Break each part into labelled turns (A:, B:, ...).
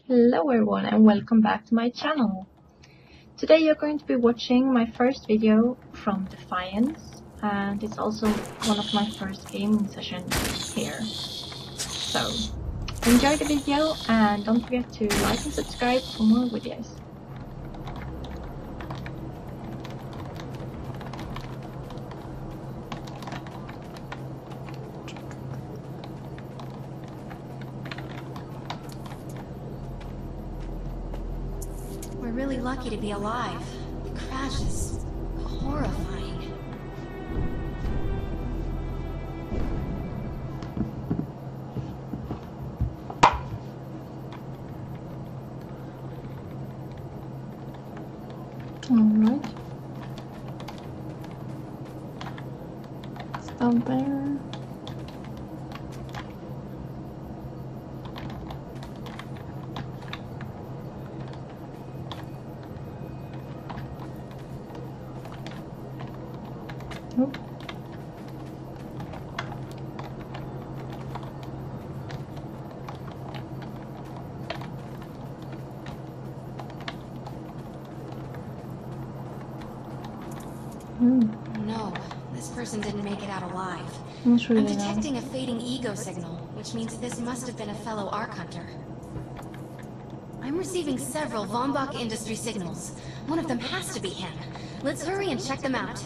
A: Hello everyone and welcome back to my channel. Today you're going to be watching my first video from Defiance, and it's also one of my first gaming sessions here. So enjoy the video and don't forget to like and subscribe for more videos.
B: We're really lucky to be alive. The crash is horrifying.
A: Alright. Stop there. Nope.
B: No, this person didn't make it out alive.
A: I'm
B: I'm detecting a fading ego signal, which means this must have been a fellow Ark Hunter. I'm receiving several Von Bach industry signals. One of them has to be him. Let's hurry and check them out.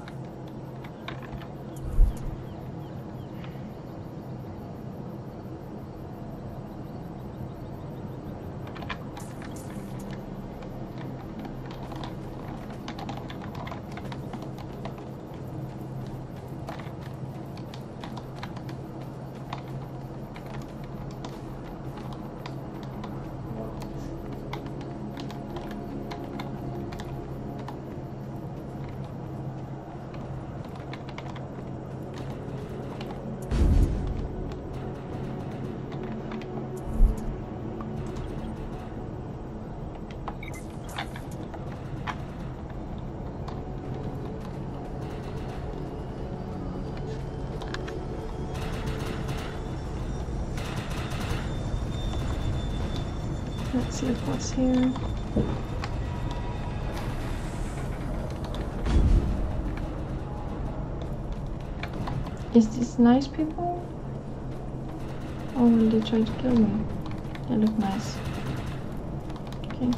A: Let's see what's here. Is this nice people? Or will they try to kill me? They look nice. Okay.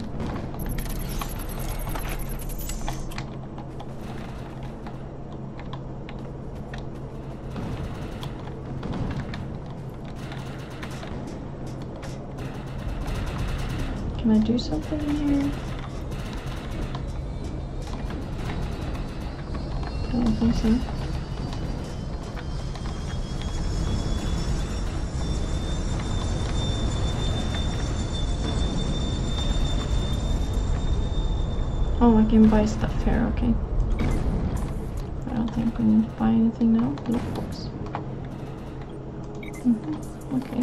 A: Can I do something in here? I don't think so. Oh, I can buy stuff here, okay. I don't think we need to buy anything now. Lookbox. Okay.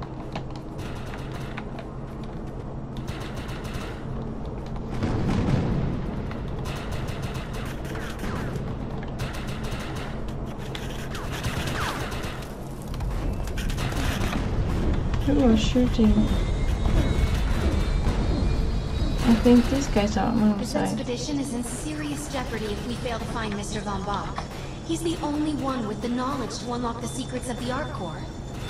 A: Who are shooting? I think these guys are on my
B: This
A: side.
B: expedition is in serious jeopardy if we fail to find Mr. Von Bach. He's the only one with the knowledge to unlock the secrets of the Ark Core.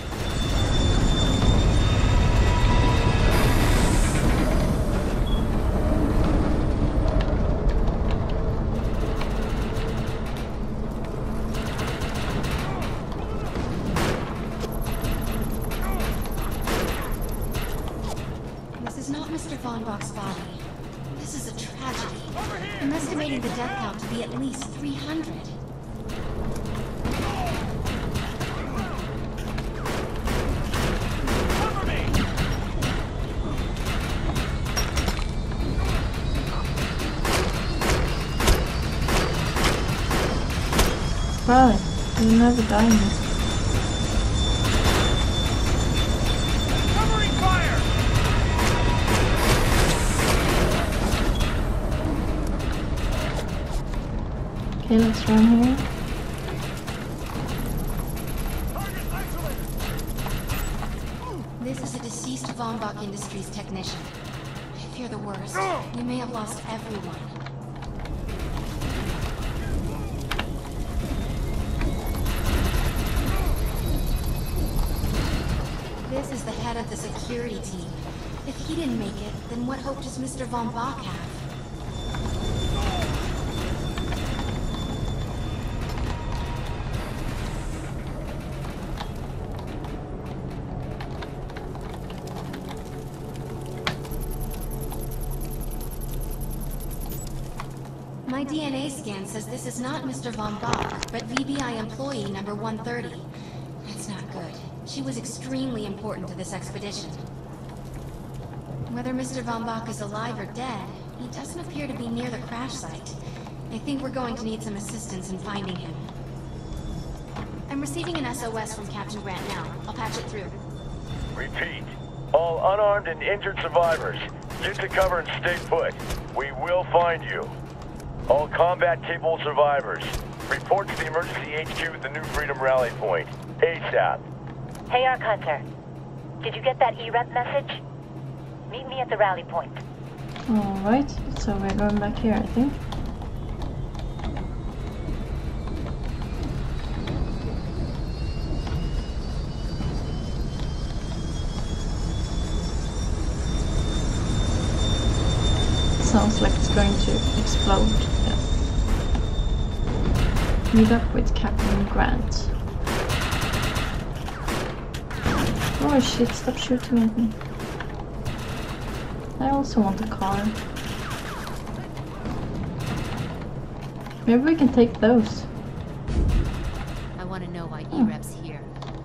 B: This is not Mr. Von Bach's body. This is a tragedy. I'm estimating the death count to be at least 300.
A: Wow, you'll never die in this.
C: Covering fire!
A: Okay, let's run here.
B: This is a deceased East Vombach Industries technician. I fear the worst. We may have lost everyone. This is the head of the security team. If he didn't make it, then what hope does Mr. Vombach have? My DNA scan says this is not Mr. Vombach, but VBI employee number 130. That's not good. She was extremely important to this expedition. Whether Mr. Vombach is alive or dead, he doesn't appear to be near the crash site. I think we're going to need some assistance in finding him. I'm receiving an SOS from Captain Grant now. I'll patch it through.
C: Repeat. All unarmed and injured survivors, get to cover and stay put. We will find you. All combat-capable survivors, report to the emergency HQ at the New Freedom Rally Point. ASAP.
D: Hey, Arc Hunter. Did you get that EREP message? Meet me at the rally point.
A: Alright, so we're going back here, I think. Sounds like it's going to explode. Yes. Meet up with Captain Grant. Oh shit, stop shooting at me. I also want a car. Maybe we can take those.
E: I want to know why EREP's here.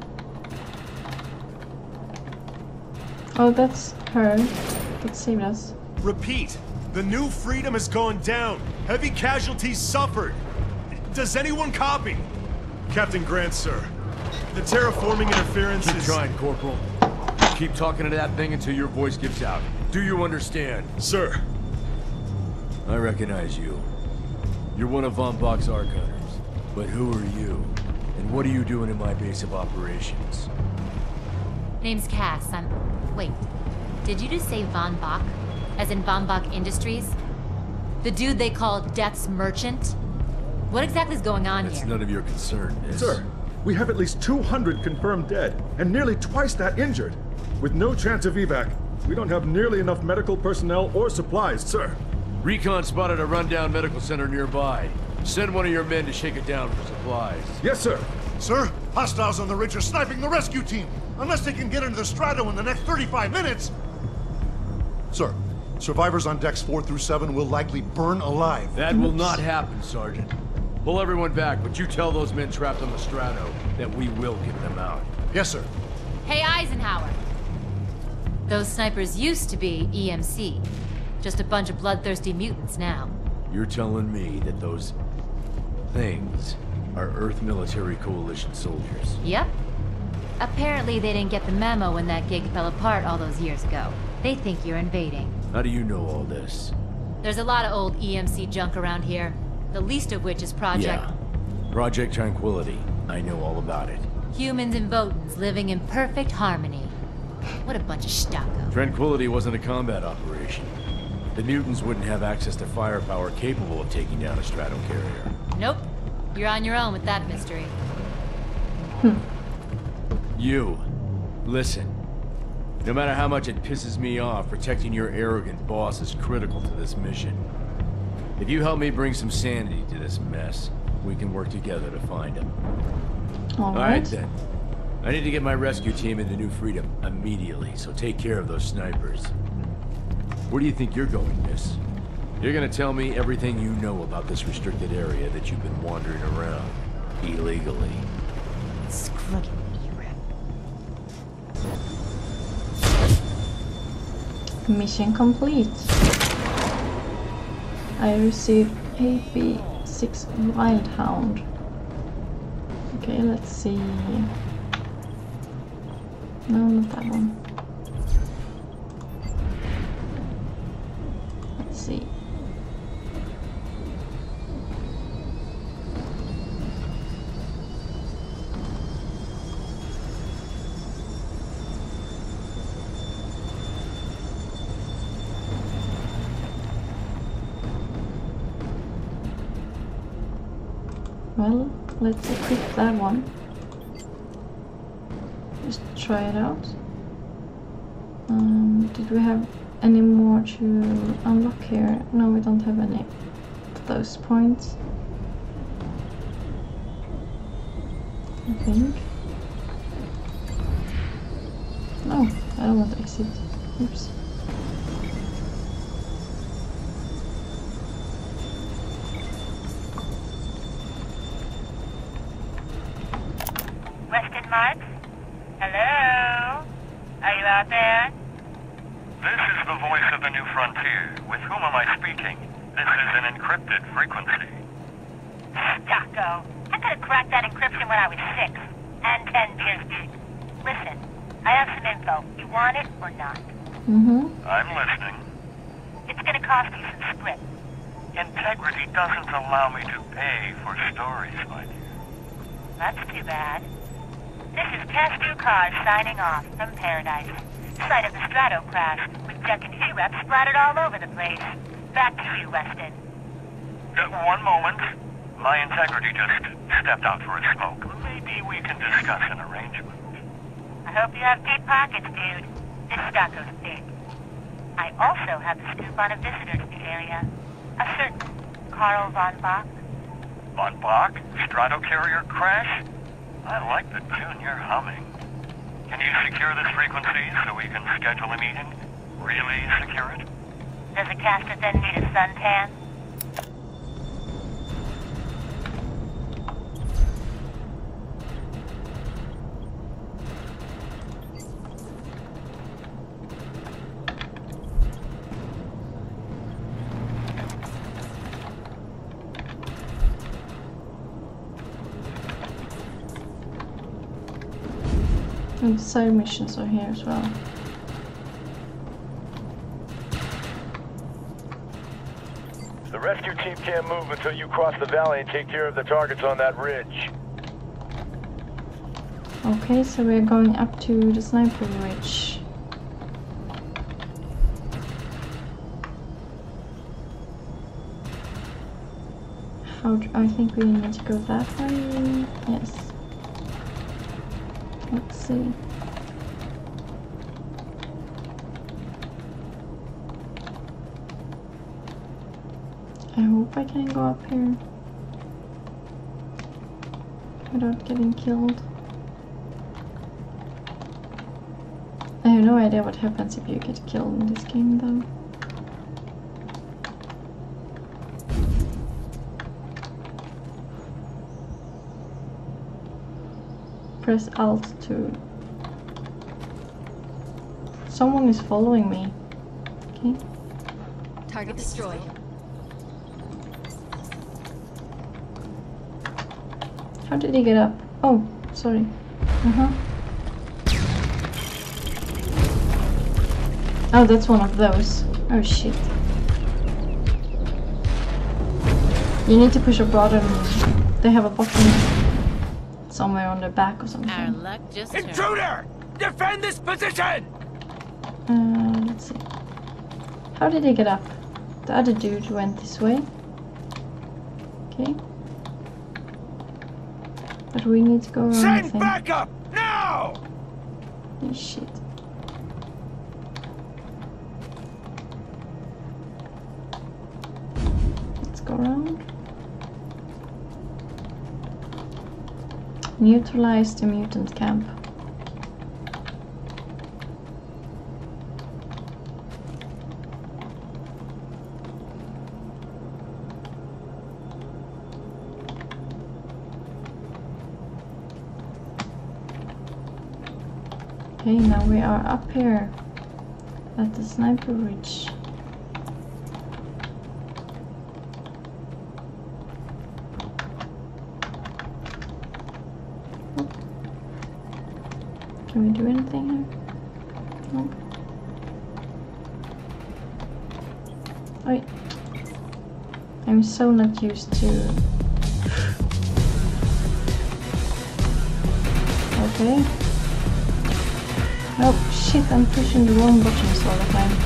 A: Oh, that's her. That saved us.
F: Repeat. The New Freedom has gone down. Heavy casualties suffered. Does anyone copy? Captain Grant, sir. The terraforming interference
G: Keep
F: is...
G: trying, Corporal. Keep talking to that thing until your voice gives out. Do you understand?
F: Sir.
G: I recognize you. You're one of Vombach's Arc Hunters. But who are you? And what are you doing in my base of operations?
E: Name's Cass. Wait. Did you just say Vombach? As in Vombach Industries? The dude they call Death's Merchant? What exactly is going on
G: That's
E: here?
G: none of your concern, miss.
H: Sir, we have at least 200 confirmed dead, and nearly twice that injured. With no chance of evac, we don't have nearly enough medical personnel or supplies, sir.
G: Recon spotted a rundown medical center nearby. Send one of your men to shake it down for supplies.
H: Yes, sir.
F: Sir, hostiles on the ridge are sniping the rescue team. Unless they can get into the Strato in the next 35 minutes.
I: Sir, survivors on decks 4 through 7 will likely burn alive.
G: That will not happen, Sergeant. Pull everyone back, but you tell those men trapped on the Strato that we will get them out.
I: Yes, sir.
E: Hey, Eisenhower! Those snipers used to be EMC. Just a bunch of bloodthirsty mutants now.
G: You're telling me that those things are Earth Military Coalition soldiers?
E: Yep. Apparently they didn't get the memo when that gig fell apart all those years ago. They think you're invading.
G: How do you know all this?
E: There's a lot of old EMC junk around here. The least of which is Project...
G: Yeah. Project Tranquility. I know all about it.
E: Humans and Votans living in perfect harmony. What a bunch of stucco.
G: Tranquility wasn't a combat operation. The mutants wouldn't have access to firepower capable of taking down a strato carrier.
E: Nope. You're on your own with that mystery.
G: You, listen. No matter how much it pisses me off, protecting your arrogant boss is critical to this mission. If you help me bring some sanity to this mess, we can work together to find him.
A: All
G: Alright
A: right.
G: then. I need to get my rescue team into New Freedom immediately, so take care of those snipers. Where do you think you're going, miss? You're gonna tell me everything you know about this restricted area that you've been wandering around illegally.
E: Screw it.
A: Mission complete. I received AP6 Wildhound. Okay, let's see. No, not that one. Let's see. Well, let's equip that one. Just try it out. Did we have any more to unlock here? No, we don't have any of those points, I think. No, I don't want to exit. Oops.
D: Weston Marks? Hello? Are you out there?
C: This is the voice of the New Frontier. With whom am I speaking? This is an encrypted frequency.
D: Stocko. I could have cracked that encryption when I was 6. And 10 beers deep. Listen, I have some info. You want it or not?
C: I'm listening.
D: It's gonna cost you some script.
C: Integrity doesn't allow me to pay for stories, my dear.
D: That's too bad. This is Castu Carr signing off from Paradise. Site of the Strato crash, with Jack and E-Rep splattered all over the place. Back to you, Weston.
C: One moment. My integrity just stepped out for a smoke. Maybe we can discuss an arrangement.
D: I hope you have deep pockets, dude. This Stocko's big. I also have the scoop on a visitor to the area. A certain Carl von Bach.
C: Von Bach? Stratocarrier crash? I like the tune you're humming. Can you secure this frequency so we can schedule a meeting? Really secure it?
D: Does a caster then need a suntan?
A: And side missions are here as well.
C: The rescue team can't move until you cross the valley and take care of the targets on that ridge.
A: Okay, so we're going up to the sniper ridge. I think we need to go that way. Yes. Let's see. I hope I can go up here without getting killed. I have no idea what happens if you get killed in this game though. Press Alt to... Someone is following me. Okay.
B: Target destroyed.
A: How did he get up? Oh, sorry. Oh, that's one of those. Oh shit. You need to push a button. They have a button somewhere on their back or something.
E: Our luck just turned.
J: Intruder! Defend this position!
A: Let's see. How did he get up? The other dude went this way. Okay. But we need to go around.
J: Send backup! Now!
A: Oh shit. Let's go around. Neutralize the mutant camp. Okay, now we are up here at the sniper ridge. Can we do anything here? No. Wait. I'm so not used to... Okay. Oh shit, I'm pushing the wrong buttons all the time.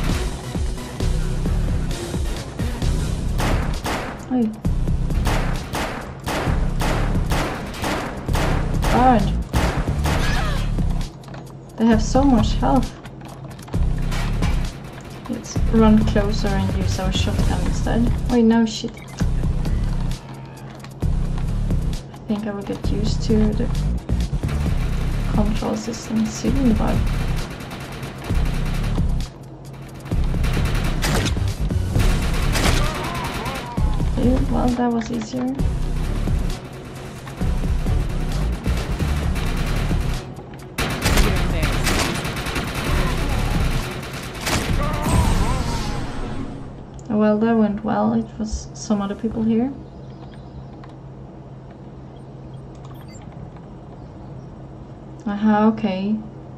A: Oi. They have so much health. Let's run closer and use our shotgun instead. Wait, no shit. I think I will get used to the control system soon, but... Okay, well, that was easier. Well, that went well. It was some other people here. Aha, okay.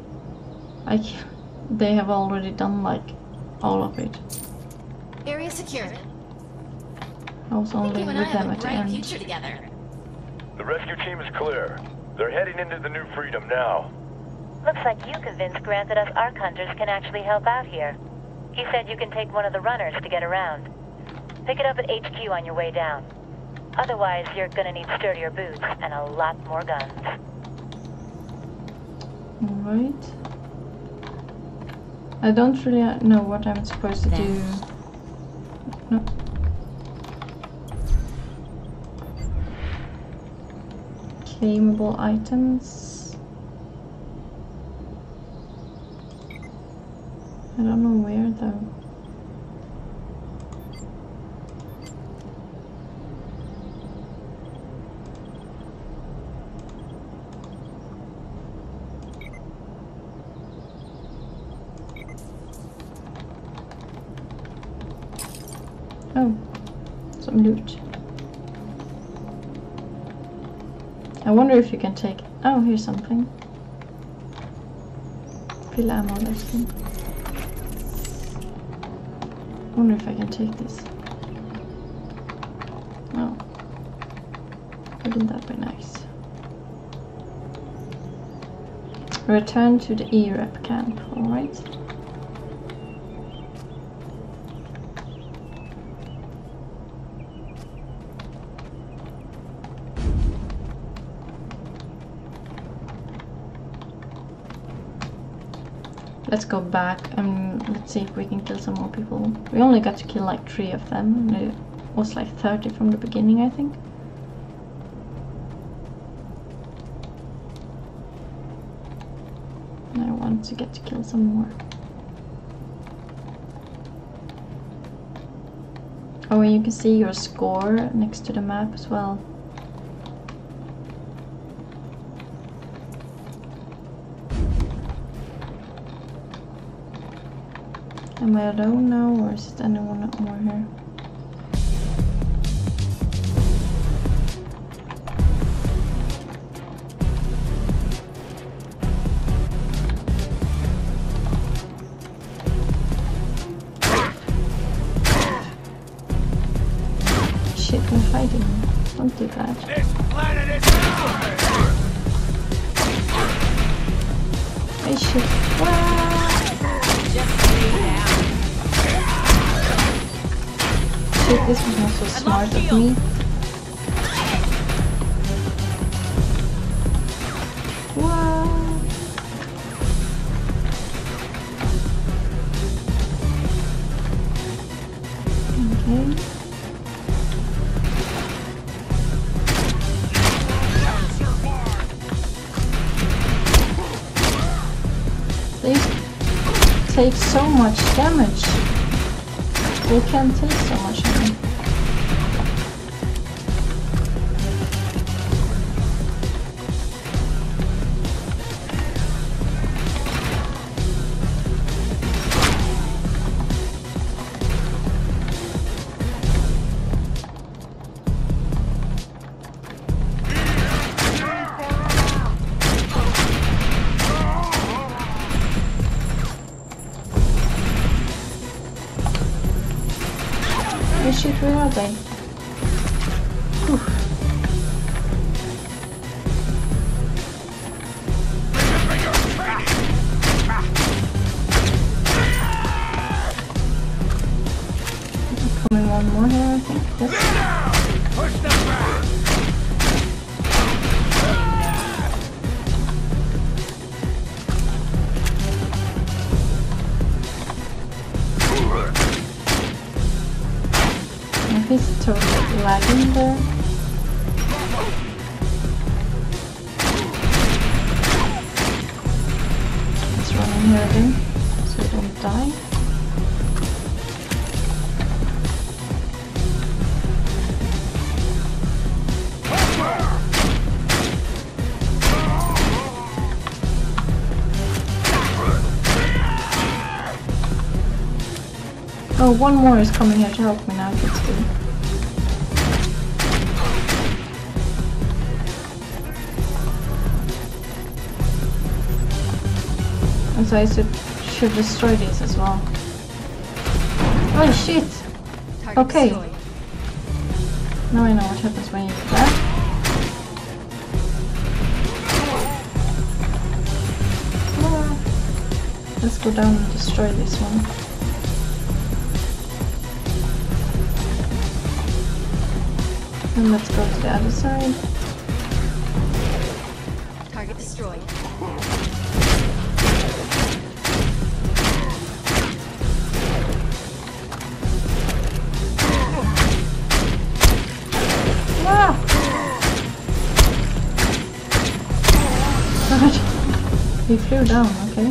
A: They have already done like all of it.
B: Area secured.
A: I was only
B: You and I
A: with them
B: have a
A: at the
B: bright
A: end.
B: future together.
C: The rescue team is clear. They're heading into the New Freedom now.
D: Looks like you convinced Grant that us ARC hunters can actually help out here. He said you can take one of the runners to get around. Pick it up at HQ on your way down. Otherwise, you're gonna need sturdier boots and a lot more guns.
A: Alright. I don't really know what I'm supposed to do. No. Claimable items. I don't know where though. Oh, some loot. I wonder if you can take... Oh, here's something. Fill ammo, that's good. I wonder if I can take this. No. Wouldn't that be nice? Return to the E-Rep camp, alright. Let's go back and let's see if we can kill some more people. We only got to kill like 3 of them, and it was like 30 from the beginning, I think. And I want to get to kill some more. Oh, and you can see your score next to the map as well. Am I alone now, or is it anyone more here? Shit, we're fighting. Don't do that.
J: This planet is ours!
A: Hey, shit. Wow. Shit, this was not so smart of me. Wow. Okay. They take so much damage. They can't take so much damage. Oh shit, where are they? Whew. Coming one more here, I think. Yes.
J: Push them back!
A: He's totally lagging there. Let's run in here again so we don't die. Oh, one more is coming here to help me now, that's good. And so I should destroy these as well. Oh shit! Okay. Now I know what happens when you do that. Ah. Let's go down and destroy this one. And let's go to the other side.
B: Target destroyed.
A: Ah! God. He flew down, okay.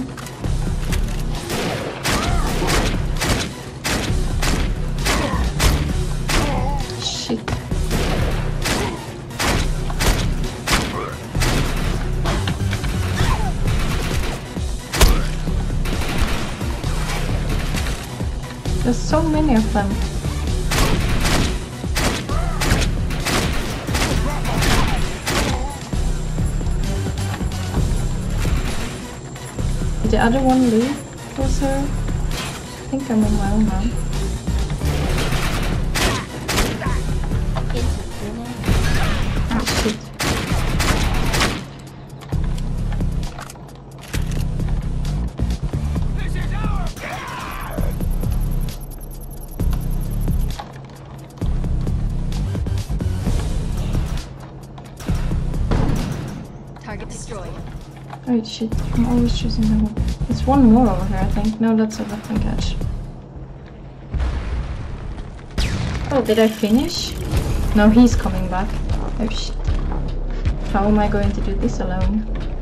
A: Shit. There's so many of them. Did the other one leave? Was her? I think I'm on my own now. Oh shit.
B: Target destroyed.
A: Wait, shit. I'm always choosing the one. There's one more over here, I think. No, that's a weapon catch. Oh, did I finish? No, he's coming back. Oh shit. How am I going to do this alone?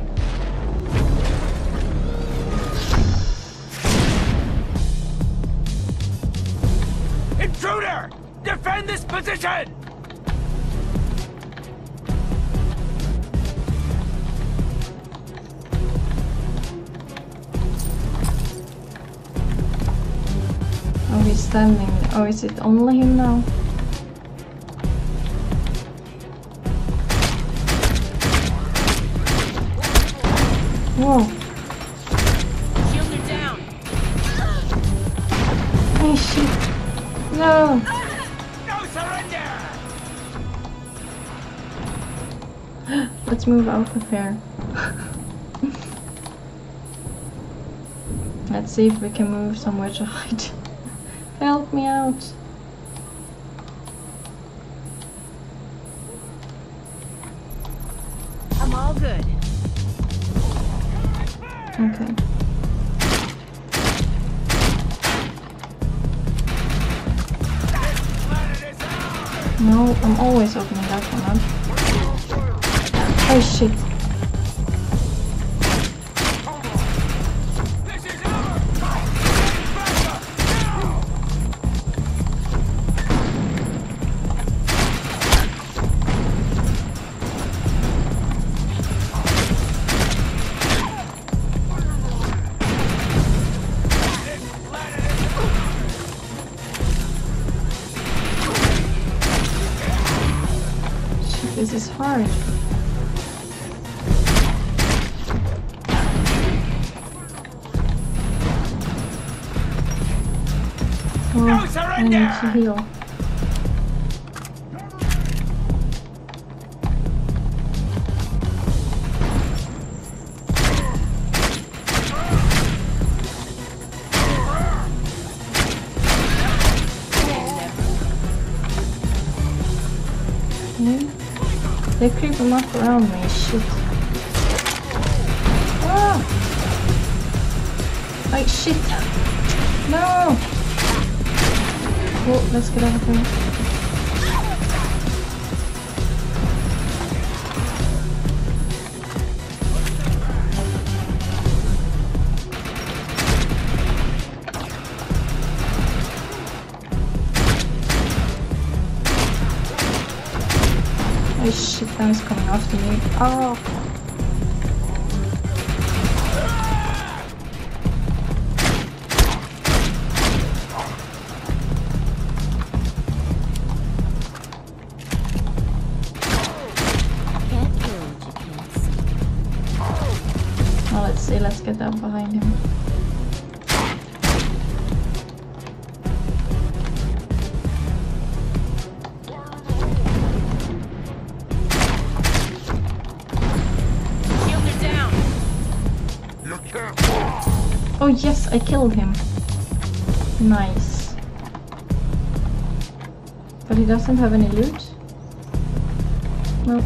J: Intruder! Defend this position!
A: Oh, he's standing. Oh, is it only him now? Whoa.
J: Shield it down!
A: Hey, shit. No.
J: No surrender!
A: Let's move out of here. Let's see if we can move somewhere to hide. Help me out.
J: I'm all good.
A: Okay. No, I'm always opening that one up. Oh shit. This is hard. Oh, I need to heal. Okay. They're creeping up around me, shit. Ah! Like shit! No! Oh, let's get out of here. shit, that is coming after me. Oh! Well, let's see, let's get down behind him. Oh yes, I killed him. Nice. But he doesn't have any loot? Nope.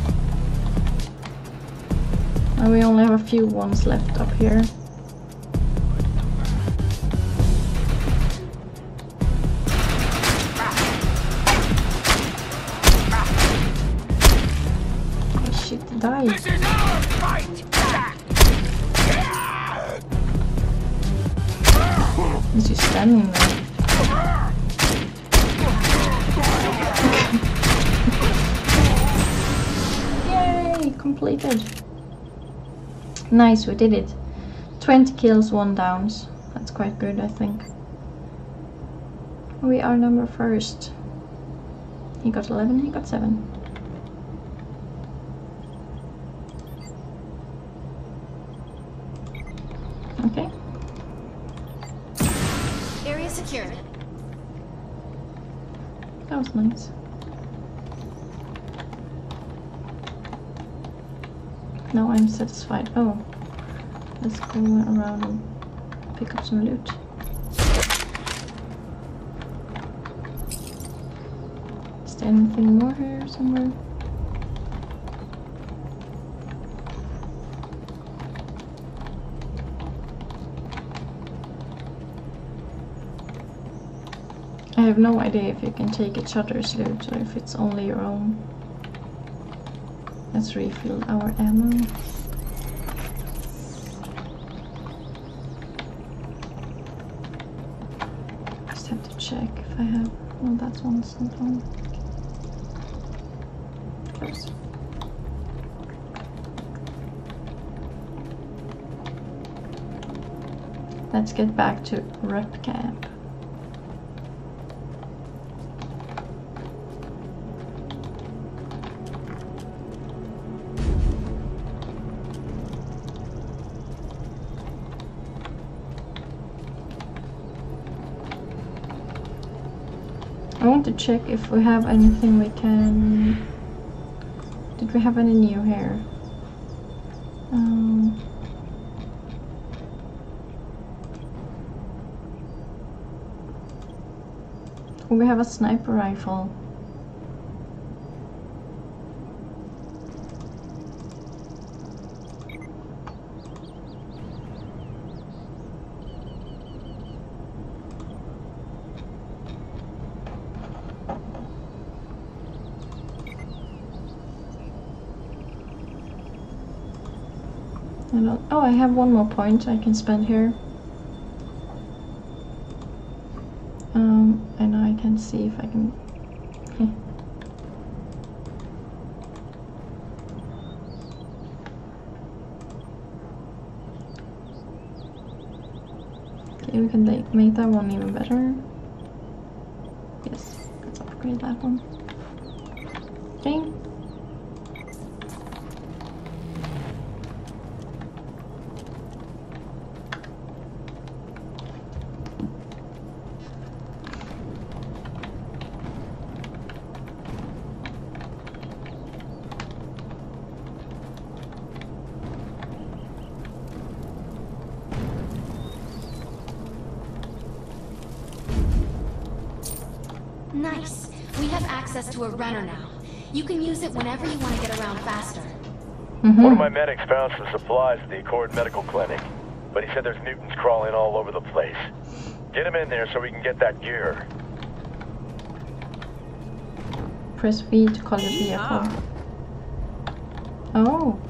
A: And we only have a few ones left up here. Oh shit, he died.
J: This is our fight!
A: He's just standing there. Yay! Completed. Nice, we did it. 20 kills, 1 downs. That's quite good, I think. We are number first. He got 11, he got 7. Okay.
B: Area secured.
A: That was nice. Now I'm satisfied. Oh, let's go around and pick up some loot. Is there anything more here somewhere? I have no idea if you can take each other's loot or if it's only your own. Let's refill our ammo. Just have to check if I have... Oh, that one's not on. Close. Let's get back to rep camp. I want to check if we have anything we can... Did we have any new here? We have a sniper rifle. Oh, I have one more point I can spend here. And I can see if I can... Okay, we can make that one even better. Yes, let's upgrade that one. Okay.
B: Nice. We have access to a runner now. You can use it whenever you want to get around faster.
C: One of my medics found some supplies at the Accord Medical Clinic, but he said there's mutants crawling all over the place. Get him in there so we can get that gear.
A: Press V to call your vehicle. Oh.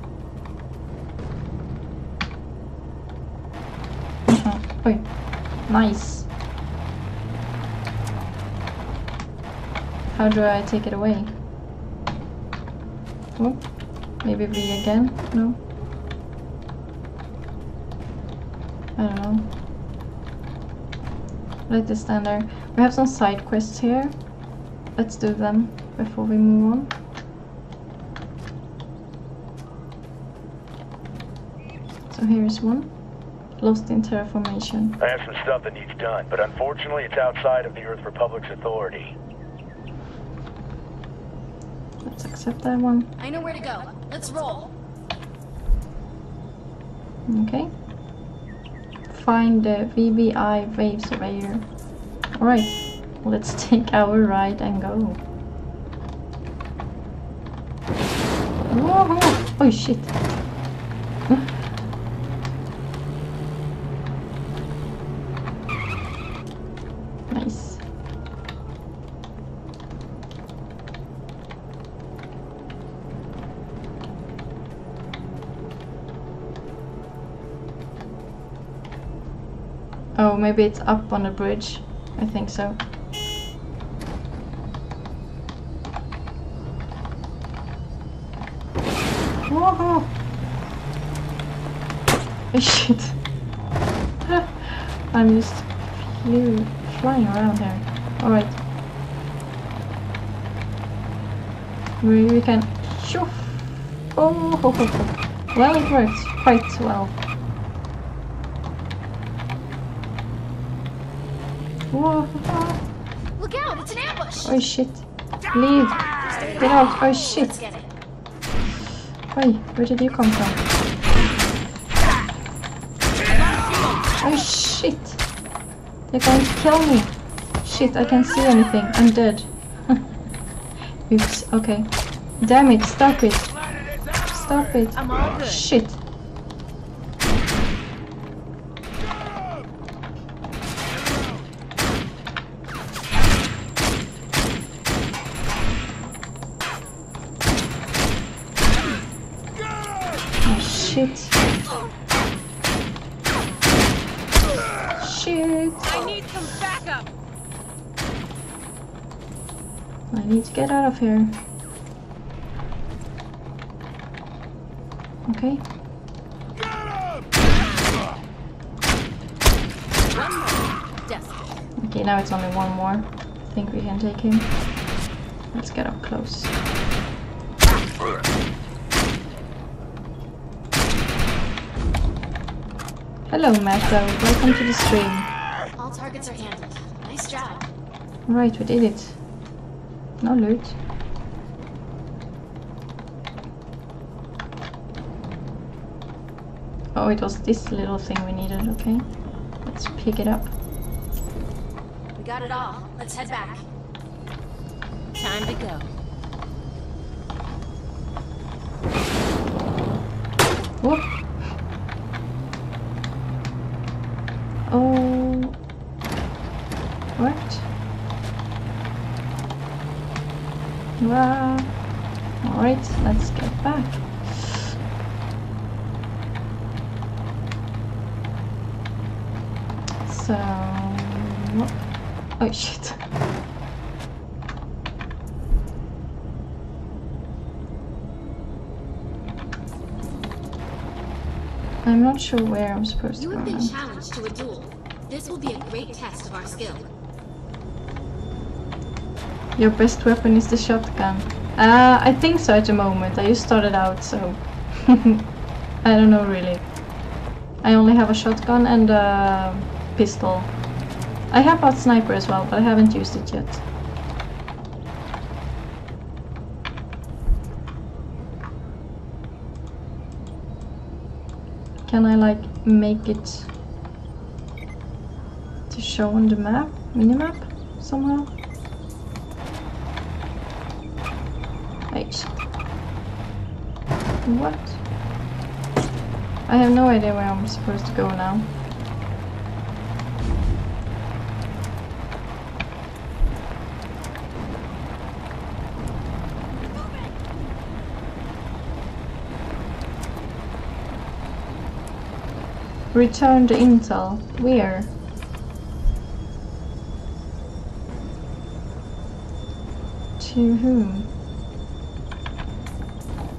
A: Wait. Nice. How do I take it away? Oh, maybe V again? No. I don't know. Let it stand there. We have some side quests here. Let's do them before we move on. So here's one. Lost in terraformation.
C: I have some stuff that needs done, but unfortunately it's outside of the Earth Republic's authority.
A: Let's accept that one.
B: I know where to go. Let's roll.
A: Okay. Find the VBI Wave Surveyor. Alright, let's take our ride and go. Whoa! Oh shit! Nice. Oh, maybe it's up on the bridge. I think so. Whoa! Oh shit! I'm just flying around here. Alright. We can... Shoof! Oh, ho, ho, ho. Well, it works quite well. Whoa.
B: Look out, it's an ambush!
A: Oh shit. Leave. Get out. Oh shit.
B: Let's get it.
A: Oi, where did you come from? Oh shit. They're going to kill me. Shit, I can't see anything. I'm dead. Oops, okay. Damn it, stop it. Stop it.
J: I'm all good.
A: Shit. Shit. Shit.
J: I need some backup.
A: I need to get out of here. Okay. Okay, now it's only one more. I think we can take him. Let's get up close. Hello, Matto. Welcome to the stream.
B: All targets are handled. Nice job.
A: Right, we did it. No loot. Oh, it was this little thing we needed, okay. Let's pick it up.
B: We got it all. Let's head back.
J: Time to go.
A: Whoop. Oh. What? Wow. Alright, let's get back. So... Oh shit. I'm not sure where I'm supposed to
B: You
A: go
B: have been
A: now.
B: challenged to a duel. This will be a great test of our skill.
A: Your best weapon is the shotgun. I think so at the moment. I just started out, so... I don't know really. I only have a shotgun and a pistol. I have a sniper as well, but I haven't used it yet. Can I like make it to show on the map, minimap somehow? Wait. What? I have no idea where I'm supposed to go now. Return the intel. Where? To whom?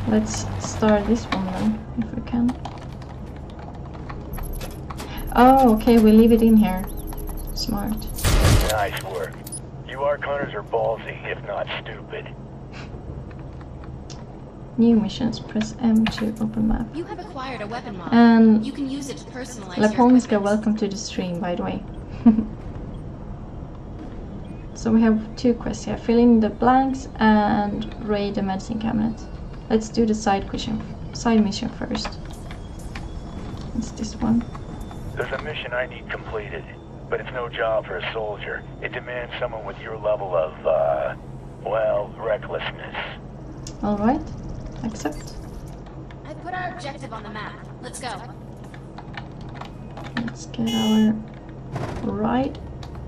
A: Let's start this one then, if we can. Oh, okay, we leave it in here. Smart.
C: Nice work. You Arconers are ballsy, if not stupid.
A: New missions. Press M to open map.
B: You have acquired a weapon mod.
A: And
B: You can use it to personalize your
A: Laponska,
B: equipment.
A: welcome to the stream, by the way. So we have 2 quests here. Fill in the blanks and raid the medicine cabinet. Let's do the side mission first. It's this one.
C: There's a mission I need completed, but it's no job for a soldier. It demands someone with your level of, well, recklessness.
A: Alright, accept.
B: I put our objective on the map. Let's go.
A: Let's get our ride.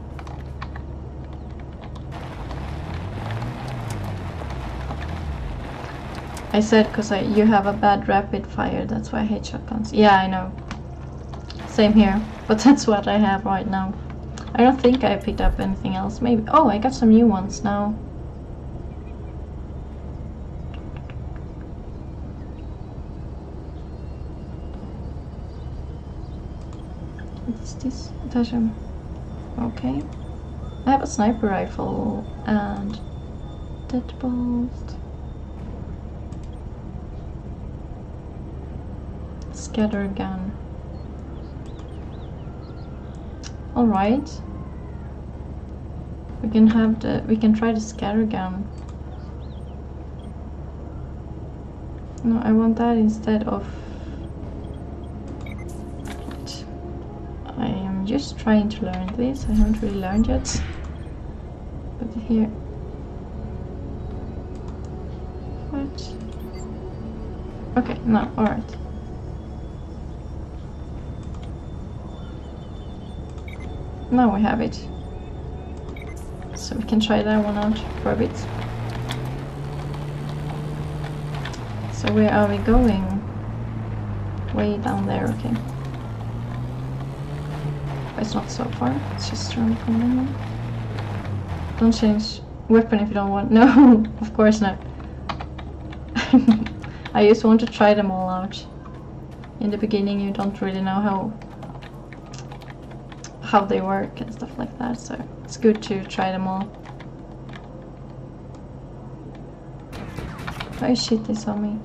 A: I said because you have a bad rapid fire, that's why I hate shotguns. Yeah, I know. Same here, but that's what I have right now. I don't think I picked up anything else. Maybe. Oh, I got some new ones now. What's this? Okay. I have a sniper rifle and deadbolt. Scatter gun. All right. We can try the scatter gun. No, I want that instead of. I am just trying to learn this. I haven't really learned yet. But here. What? Okay, no, alright. Now we have it. So we can try that one out for a bit. So where are we going? Way down there, okay. But it's not so far, it's just around the corner. Don't change weapon if you don't want. No, of course not. I just want to try them all out. In the beginning you don't really know how they work and stuff like that, so it's good to try them all. Oh shit, they saw me.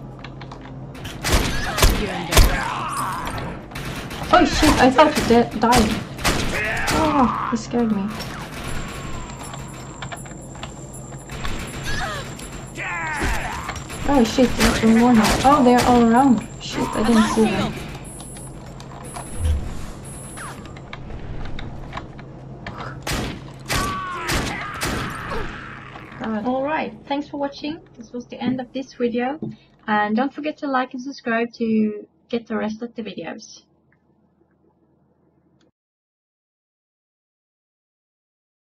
A: Oh shit, I thought you died. Oh, he scared me. Oh shit, there's one more here. Oh, they're all around. Shit, I didn't see them. Alright, thanks for watching. This was the end of this video. And don't forget to like and subscribe to get the rest of the videos.